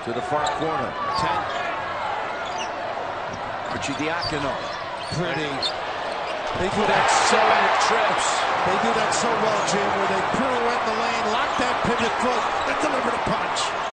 to the far corner. 10. Arcidiacono. Pretty. They do that so trips. They do that so well, Jim, where they pirouette the lane, lock that pivot foot, and deliver the punch.